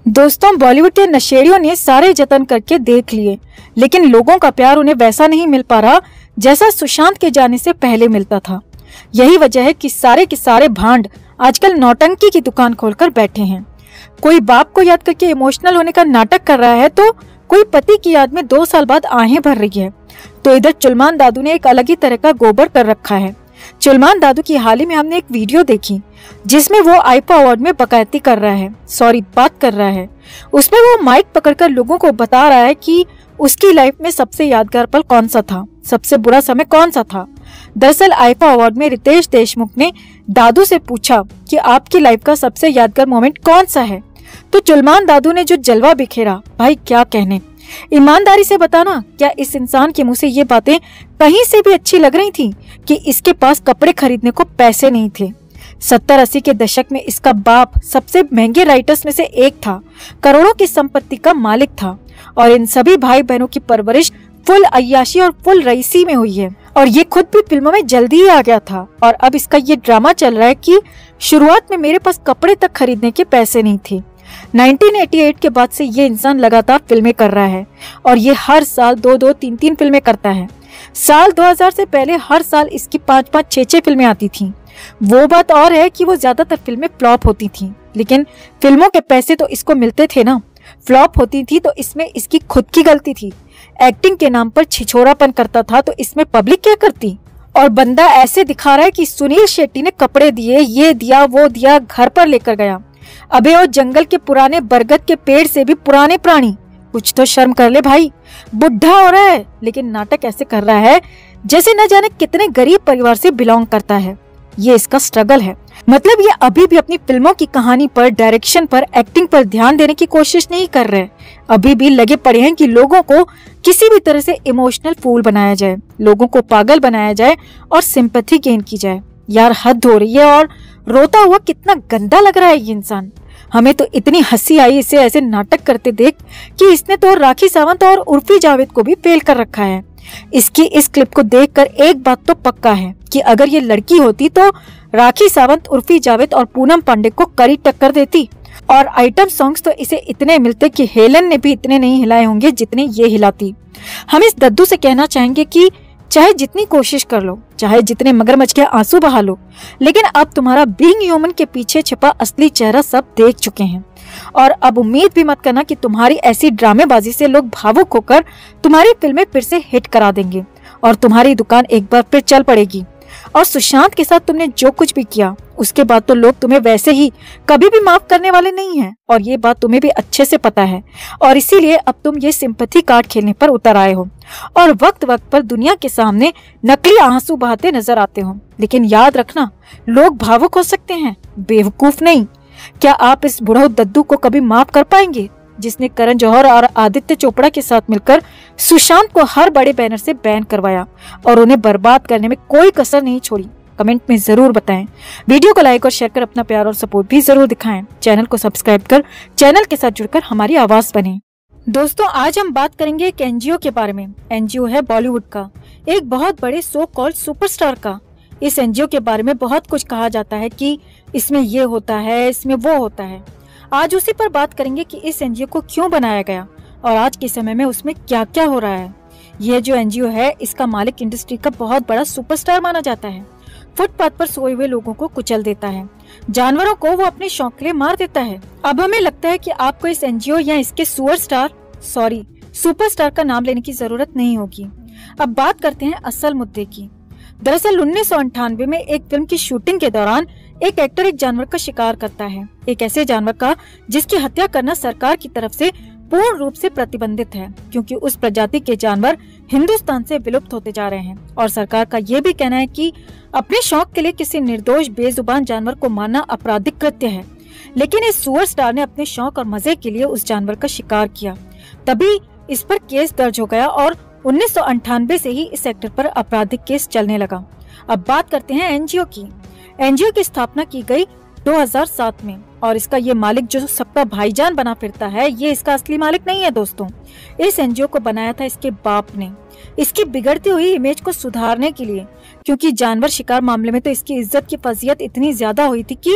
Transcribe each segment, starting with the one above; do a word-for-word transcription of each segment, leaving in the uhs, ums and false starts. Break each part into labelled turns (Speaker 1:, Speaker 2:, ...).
Speaker 1: दोस्तों, बॉलीवुड के नशेड़ियों ने सारे जतन करके देख लिए, लेकिन लोगों का प्यार उन्हें वैसा नहीं मिल पा रहा जैसा सुशांत के जाने से पहले मिलता था। यही वजह है कि सारे के सारे भांड आजकल नौटंकी की दुकान खोलकर बैठे हैं। कोई बाप को याद करके इमोशनल होने का नाटक कर रहा है, तो कोई पति की याद में दो साल बाद आहें भर रही है। तो इधर चुलमान दादू ने एक अलग ही तरह का गोबर कर रखा है। चुलमान दादू की हाल ही में हमने एक वीडियो देखी जिसमें वो आईफा अवार्ड में बकायती कर रहा है सॉरी बात कर रहा है। उसमें वो माइक पकड़कर लोगों को बता रहा है कि उसकी लाइफ में सबसे यादगार पल कौन सा था, सबसे बुरा समय कौन सा था। दरअसल आईफा अवार्ड में रितेश देशमुख ने दादू से पूछा कि आपकी लाइफ का सबसे यादगार मोमेंट कौन सा है, तो चुलमान दादू ने जो जलवा बिखेरा, भाई क्या कहने। ईमानदारी से बताना, क्या इस इंसान के मुंह से ये बातें कहीं से भी अच्छी लग रही थी कि इसके पास कपड़े खरीदने को पैसे नहीं थे। सत्तर अस्सी के दशक में इसका बाप सबसे महंगे राइटर्स में से एक था, करोड़ों की संपत्ति का मालिक था, और इन सभी भाई बहनों की परवरिश फुल अय्याशी और फुल रईसी में हुई है। और ये खुद भी फिल्मों में जल्दी ही आ गया था, और अब इसका ये ड्रामा चल रहा है कि शुरुआत में मेरे पास कपड़े तक खरीदने के पैसे नहीं थे। उन्नीस सौ अट्ठासी के बाद से ये इंसान लगातार फिल्में कर रहा है, और ये हर साल दो दो तीन तीन फिल्में करता है। साल दो हज़ार से पहले हर साल इसकी पाँच पाँच छह छह फिल्में आती थीं। वो बात और है कि वो ज्यादातर फिल्में फ्लॉप होती थीं, लेकिन फिल्मों के पैसे तो इसको मिलते थे ना। फ्लॉप होती थी तो इसमें इसकी खुद की गलती थी। एक्टिंग के नाम पर छिछोरापन करता था तो इसमें पब्लिक क्या करती। और बंदा ऐसे दिखा रहा है कि सुनील शेट्टी ने कपड़े दिए, ये दिया वो दिया, घर पर लेकर गया। अबे वो जंगल के पुराने बरगद के पेड़ से भी पुराने प्राणी, कुछ तो शर्म कर ले भाई। बुढ़ा हो रहा है लेकिन नाटक ऐसे कर रहा है जैसे न जाने कितने गरीब परिवार से बिलोंग करता है। ये इसका स्ट्रगल है। मतलब ये अभी भी अपनी फिल्मों की कहानी पर, डायरेक्शन पर, एक्टिंग पर ध्यान देने की कोशिश नहीं कर रहे। अभी भी लगे पड़े हैं कि लोगों को किसी भी तरह से इमोशनल फूल बनाया जाए, लोगों को पागल बनाया जाए और सिंपैथी गेन की जाए। यार हद हो रही है, और रोता हुआ कितना गंदा लग रहा है ये इंसान। हमें तो इतनी हंसी आई इसे ऐसे नाटक करते देख कि इसने तो राखी सावंत और उर्फी जावेद को भी फेल कर रखा है। इसकी इस क्लिप को देखकर एक बात तो पक्का है कि अगर ये लड़की होती तो राखी सावंत, उर्फी जावेद और पूनम पांडे को कड़ी टक्कर देती। और आइटम सॉन्ग्स तो इसे इतने मिलते कि हेलन ने भी इतने नहीं हिलाए होंगे जितने ये हिलाती। हम इस दद्दू से कहना चाहेंगे कि चाहे जितनी कोशिश कर लो, चाहे जितने मगरमच्छ के आंसू बहा लो, लेकिन अब तुम्हारा बीइंग ह्यूमन के पीछे छिपा असली चेहरा सब देख चुके हैं। और अब उम्मीद भी मत करना कि तुम्हारी ऐसी ड्रामेबाजी से लोग भावुक होकर तुम्हारी फिल्में फिर से हिट करा देंगे और तुम्हारी दुकान एक बार फिर चल पड़ेगी। और सुशांत के साथ तुमने जो कुछ भी किया उसके बाद तो लोग तुम्हें वैसे ही कभी भी माफ करने वाले नहीं हैं, और ये बात तुम्हें भी अच्छे से पता है। और इसीलिए अब तुम ये सिंपैथी कार्ड खेलने पर उतर आए हो और वक्त वक्त पर दुनिया के सामने नकली आंसू बहाते नजर आते हो। लेकिन याद रखना, लोग भावुक हो सकते हैं, बेवकूफ नहीं। क्या आप इस बुढ़ऊ दद्दू को कभी माफ कर पाएंगे जिसने करण जौहर और आदित्य चोपड़ा के साथ मिलकर सुशांत को हर बड़े बैनर से बैन करवाया और उन्हें बर्बाद करने में कोई कसर नहीं छोड़ी? कमेंट में जरूर बताएं। वीडियो को लाइक और शेयर कर अपना प्यार और सपोर्ट भी जरूर दिखाएं। चैनल को सब्सक्राइब कर चैनल के साथ जुड़कर हमारी आवाज बने। दोस्तों, आज हम बात करेंगे एक एनजीओ के बारे में। एनजीओ है बॉलीवुड का एक बहुत बड़े सो कॉल्ड सुपरस्टार का। इस एनजीओ के बारे में बहुत कुछ कहा जाता है कि इसमें ये होता है, इसमें वो होता है। आज उसी पर बात करेंगे कि इस एनजीओ को क्यों बनाया गया और आज के समय में उसमें क्या क्या हो रहा है। यह जो एनजीओ है, इसका मालिक इंडस्ट्री का बहुत बड़ा सुपरस्टार माना जाता है। फुटपाथ पर सोए हुए लोगों को कुचल देता है, जानवरों को वो अपने शौक के लिए मार देता है। अब हमें लगता है कि आपको इस एनजीओ या इसके सुअर स्टार सॉरी सुपरस्टार का नाम लेने की जरूरत नहीं होगी। अब बात करते हैं असल मुद्दे की। दरअसल उन्नीस सौ अंठानवे में एक फिल्म की शूटिंग के दौरान एक एक्टर एक जानवर का शिकार करता है, एक ऐसे जानवर का जिसकी हत्या करना सरकार की तरफ से पूर्ण रूप से प्रतिबंधित है, क्योंकि उस प्रजाति के जानवर हिंदुस्तान से विलुप्त होते जा रहे हैं। और सरकार का ये भी कहना है कि अपने शौक के लिए किसी निर्दोष बेजुबान जानवर को मारना आपराधिक कृत्य है। लेकिन इस सुअर स्टार ने अपने शौक और मजे के लिए उस जानवर का शिकार किया, तभी इस पर केस दर्ज हो गया और उन्नीस सौ अंठानवे से ही इस एक्टर पर आपराधिक केस चलने लगा। अब बात करते हैं एनजीओ की। एनजीओ की स्थापना की गई दो हज़ार सात में, और इसका ये मालिक जो सबका भाईजान बना फिरता है, ये इसका असली मालिक नहीं है दोस्तों। इस एनजीओ को बनाया था इसके बाप ने, इसकी बिगड़ती हुई इमेज को सुधारने के लिए, क्योंकि जानवर शिकार मामले में तो इसकी इज्जत की फजीयत इतनी ज्यादा हुई थी कि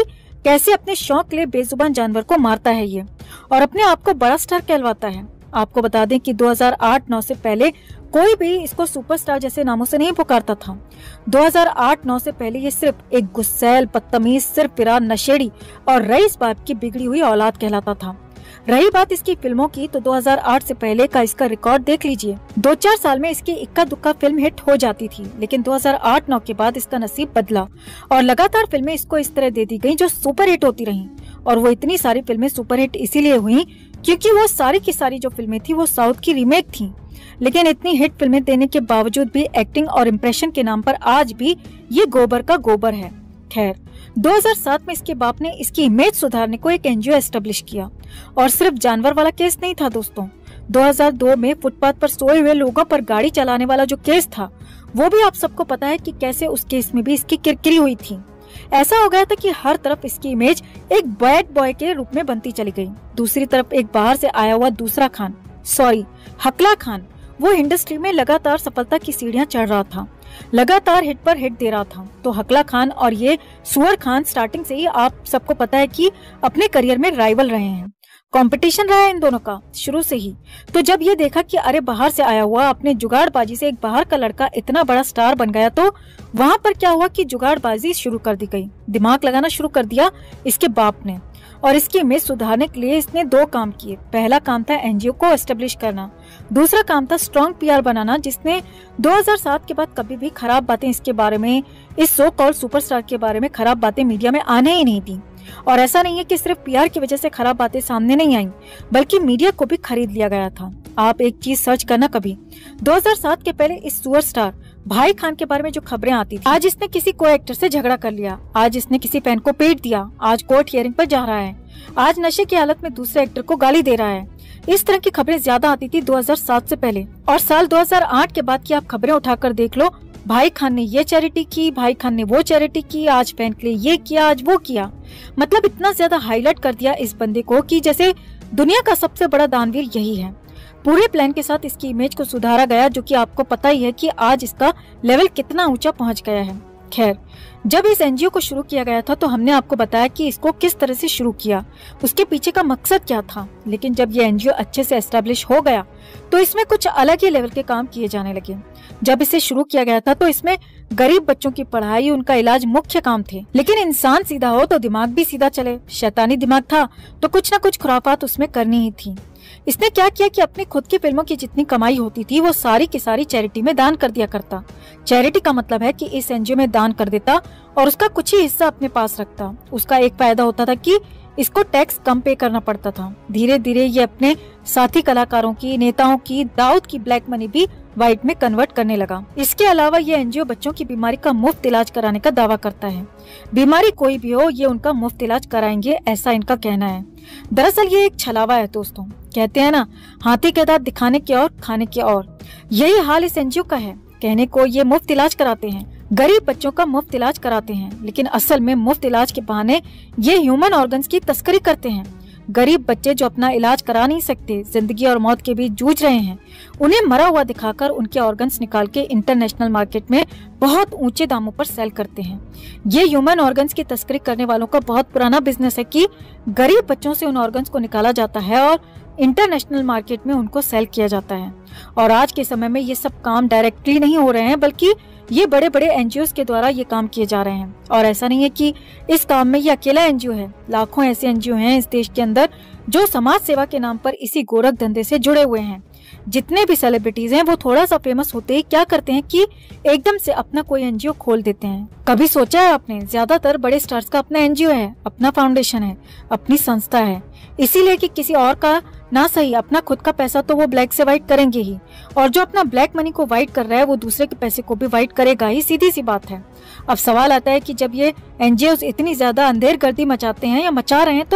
Speaker 1: कैसे अपने शौक के लिए बेजुबान जानवर को मारता है ये, और अपने आप को बड़ा स्टार कहलवाता है। आपको बता दें कि दो हज़ार आठ नौ से पहले कोई भी इसको सुपरस्टार जैसे नामों से नहीं पुकारता था। दो हज़ार आठ नौ से पहले ये सिर्फ एक गुस्सैल, बदतमीज, सिरफिरा, नशेड़ी और रईस बाप की बिगड़ी हुई औलाद कहलाता था। रही बात इसकी फिल्मों की, तो दो हज़ार आठ से पहले का इसका रिकॉर्ड देख लीजिए। दो चार साल में इसकी इक्का दुक्का फिल्म हिट हो जाती थी, लेकिन दो हज़ार आठ नौ के बाद इसका नसीब बदला और लगातार फिल्में इसको इस तरह दे दी गयी जो सुपर हिट होती रहीं। और वो इतनी सारी फिल्में सुपर हिट इसीलिए हुई क्योंकि वो सारी की सारी जो फिल्में थी वो साउथ की रीमेक थी। लेकिन इतनी हिट फिल्में देने के बावजूद भी एक्टिंग और इम्प्रेशन के नाम पर आज भी ये गोबर का गोबर है। खैर, दो हज़ार सात में इसके बाप ने इसकी इमेज सुधारने को एक एनजीओ एस्टेब्लिश किया, और सिर्फ जानवर वाला केस नहीं था दोस्तों। दो हज़ार दो में फुटपाथ पर सोए हुए लोगों पर गाड़ी चलाने वाला जो केस था, वो भी आप सबको पता है कि कैसे उस केस में भी इसकी किरकिरी हुई थी। ऐसा हो गया था कि हर तरफ इसकी इमेज एक बैड बॉय के रूप में बनती चली गई। दूसरी तरफ एक बाहर से आया हुआ दूसरा खान, सॉरी हकला खान, वो इंडस्ट्री में लगातार सफलता की सीढ़ियां चढ़ रहा था, लगातार हिट पर हिट दे रहा था। तो हकला खान और ये सुअर खान स्टार्टिंग से ही आप सबको पता है कि अपने करियर में राइवल रहे हैं, कंपटीशन रहा है इन दोनों का शुरू से ही। तो जब ये देखा कि अरे बाहर से आया हुआ अपने जुगाड़बाजी से एक बाहर का लड़का इतना बड़ा स्टार बन गया, तो वहाँ पर क्या हुआ कि जुगाड़बाजी शुरू कर दी गई, दिमाग लगाना शुरू कर दिया इसके बाप ने। और इसकी इमेज सुधारने के लिए इसने दो काम किए। पहला काम था एनजीओ को एस्टेब्लिश करना, दूसरा काम था स्ट्रॉन्ग पीआर बनाना, जिसने दो हज़ार सात के बाद कभी भी खराब बातें इसके बारे में, इस सो कॉल्ड सुपरस्टार के बारे में खराब बातें मीडिया में आने ही नहीं दी। और ऐसा नहीं है कि सिर्फ पीआर की वजह से खराब बातें सामने नहीं आई, बल्कि मीडिया को भी खरीद लिया गया था। आप एक चीज सर्च करना कभी, दो हज़ार सात के पहले इस सुअर स्टार भाई खान के बारे में जो खबरें आती थी, आज इसने किसी को एक्टर से झगड़ा कर लिया, आज इसने किसी फैन को पीट दिया, आज कोर्ट हियरिंग पर जा रहा है, आज नशे की हालत में दूसरे एक्टर को गाली दे रहा है। इस तरह की खबरें ज्यादा आती थी दो हज़ार सात से पहले। और साल दो हज़ार आठ के बाद की आप खबरें उठाकर देख लो, भाई खान ने ये चैरिटी की, भाई खान ने वो चैरिटी की, आज फैन के लिए ये किया, आज वो किया। मतलब इतना ज्यादा हाईलाइट कर दिया इस बंदे को कि जैसे दुनिया का सबसे बड़ा दानवीर यही है। पूरे प्लान के साथ इसकी इमेज को सुधारा गया, जो कि आपको पता ही है कि आज इसका लेवल कितना ऊंचा पहुंच गया है। खैर, जब इस एनजीओ को शुरू किया गया था तो हमने आपको बताया कि इसको किस तरह से शुरू किया, उसके पीछे का मकसद क्या था। लेकिन जब ये एनजीओ अच्छे से एस्टेब्लिश हो गया तो इसमें कुछ अलग ही लेवल के काम किए जाने लगे। जब इसे शुरू किया गया था तो इसमें गरीब बच्चों की पढ़ाई, उनका इलाज मुख्य काम थे। लेकिन इंसान सीधा हो तो दिमाग भी सीधा चले, शैतानी दिमाग था तो कुछ न कुछ खुराफात उसमें करनी ही थी। इसने क्या किया कि अपनी खुद की फिल्मों की जितनी कमाई होती थी वो सारी की सारी चैरिटी में दान कर दिया करता। चैरिटी का मतलब है कि इस एनजीओ में दान कर देता और उसका कुछ ही हिस्सा अपने पास रखता। उसका एक फायदा होता था कि इसको टैक्स कम पे करना पड़ता था। धीरे धीरे ये अपने साथी कलाकारों की, नेताओं की, दाऊद की ब्लैक मनी भी व्हाइट में कन्वर्ट करने लगा। इसके अलावा ये एनजीओ बच्चों की बीमारी का मुफ्त इलाज कराने का दावा करता है। बीमारी कोई भी हो, ये उनका मुफ्त इलाज कराएंगे, ऐसा इनका कहना है। दरअसल ये एक छलावा है दोस्तों। कहते हैं ना, हाथी के दांत दिखाने के और खाने के और। यही हाल इस एनजीओ का है। कहने को ये मुफ्त इलाज कराते हैं, गरीब बच्चों का मुफ्त इलाज कराते हैं, लेकिन असल में मुफ्त इलाज के बहाने ये ह्यूमन ऑर्गन्स की तस्करी करते हैं। गरीब बच्चे जो अपना इलाज करा नहीं सकते, जिंदगी और मौत के बीच जूझ रहे हैं, उन्हें मरा हुआ दिखाकर उनके ऑर्गन्स निकाल के इंटरनेशनल मार्केट में बहुत ऊंचे दामों पर सेल करते हैं। ये ह्यूमन ऑर्गन्स की तस्करी करने वालों का बहुत पुराना बिजनेस है कि गरीब बच्चों से उन ऑर्गन्स को निकाला जाता है और इंटरनेशनल मार्केट में उनको सेल किया जाता है। और आज के समय में ये सब काम डायरेक्टली नहीं हो रहे हैं, बल्कि ये बड़े बड़े एनजीओ के द्वारा ये काम किए जा रहे हैं। और ऐसा नहीं है कि इस काम में ये अकेला एनजीओ है, लाखों ऐसे एनजीओ हैं इस देश के अंदर जो समाज सेवा के नाम पर इसी गोरख धंधे से जुड़े हुए हैं। जितने भी सेलिब्रिटीज हैं वो थोड़ा सा फेमस होते ही क्या करते हैं कि एकदम से अपना कोई एनजीओ खोल देते हैं। कभी सोचा है आपने, ज्यादातर बड़े स्टार्स का अपना एनजीओ है, अपना फाउंडेशन है, अपनी संस्था है, इसीलिए कि किसी और का ना सही अपना खुद का पैसा तो वो ब्लैक से व्हाइट करेंगे ही, और जो अपना ब्लैक मनी को व्हाइट कर रहा है वो दूसरे के पैसे को भी व्हाइट करेगा ही, सीधी सी बात है। अब सवाल आता है कि जब ये एनजीओ इतनी ज्यादा अंधेरगर्दी मचाते हैं या मचा रहे हैं तो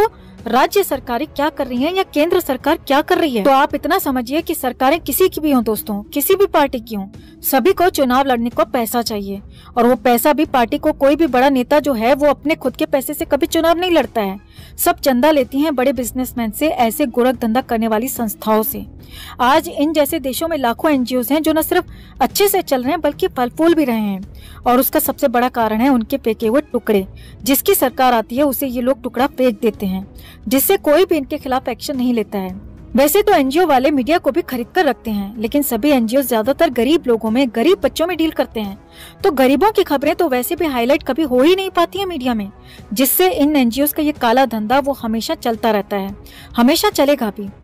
Speaker 1: राज्य सरकारें क्या कर रही हैं या केंद्र सरकार क्या कर रही है। तो आप इतना समझिए कि सरकारें किसी की भी हों दोस्तों, किसी भी पार्टी की हों, सभी को चुनाव लड़ने को पैसा चाहिए। और वो पैसा भी पार्टी को कोई भी बड़ा नेता जो है वो अपने खुद के पैसे से कभी चुनाव नहीं लड़ता है। सब चंदा लेती हैं बड़े बिजनेसमैन से, ऐसे गोरख धंधा करने वाली संस्थाओं से। आज इन जैसे देशों में लाखों एनजीओ हैं जो न सिर्फ अच्छे से चल रहे हैं बल्कि फल फूल भी रहे हैं। और उसका सबसे बड़ा कारण है उनके फेंके हुए टुकड़े। जिसकी सरकार आती है उसे ये लोग टुकड़ा फेंक देते हैं, जिससे कोई भी इनके खिलाफ एक्शन नहीं लेता है। वैसे तो एनजीओ वाले मीडिया को भी खरीद कर रखते हैं, लेकिन सभी एनजीओ ज्यादातर गरीब लोगों में, गरीब बच्चों में डील करते हैं। तो गरीबों की खबरें तो वैसे भी हाईलाइट कभी हो ही नहीं पाती है मीडिया में, जिससे इन एनजीओ का ये काला धंधा वो हमेशा चलता रहता है, हमेशा चलेगा भी।